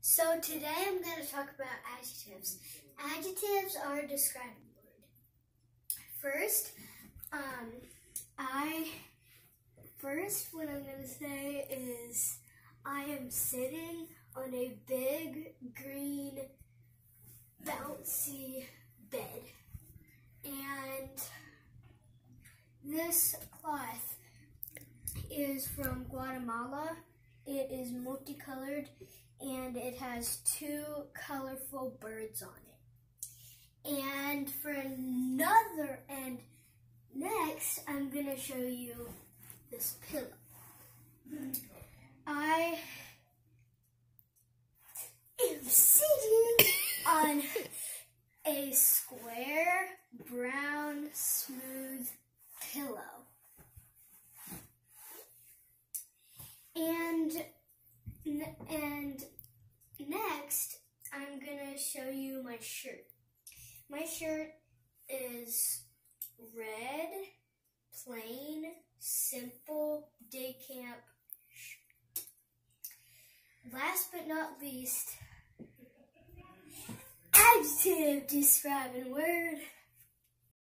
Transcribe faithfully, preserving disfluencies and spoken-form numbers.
So today I'm going to talk about adjectives. Adjectives are a describing word. First, um, I, first what I'm going to say is I am sitting on a big, green, bouncy bed. And this cloth is from Guatemala. It is multicolored and it has two colorful birds on it. And for another, and next I'm going to show you this pillow. I am sitting on a square, brown, smooth pillow. And and next, I'm gonna show you my shirt. My shirt is red, plain, simple, day camp shirt. Last but not least, adjective describing word.